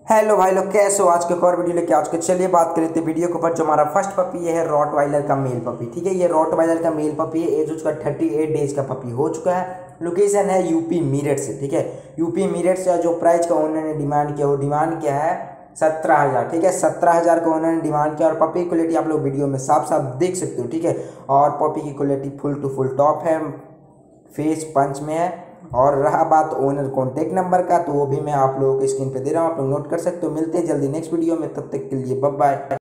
Hello भाई लोग, कैसे हो? आज के एक और वीडियो लेके आज के चलिए बात कर लेते हैं वीडियो के ऊपर। जो हमारा फर्स्ट पपी है रॉटवाइलर का मेल पपी। ठीक है, ये रॉटवाइलर का मेल पपी है। एज उसका 38 डेज का पपी हो चुका है। लोकेशन है यूपी मीरठ से। ठीक है, यूपी मीरठ से। जो प्राइस का ओनर ने डिमांड किया, वो डिमांड किया है 17,000। ठीक है, 17,000 का ओनर ने डिमांड किया। और पपी की क्वालिटी आप लोग वीडियो में साफ साफ देख सकते हो। ठीक है, और पपी की quality full to full top है, फेस पंच में है। और रहा बात ओनर कॉन्टैक्ट नंबर का, तो वो भी मैं आप लोगों को स्क्रीन पे दे रहा हूँ, आप लोग नोट कर सकते हो। मिलते हैं जल्दी नेक्स्ट वीडियो में, तब तक के लिए बाय बाय।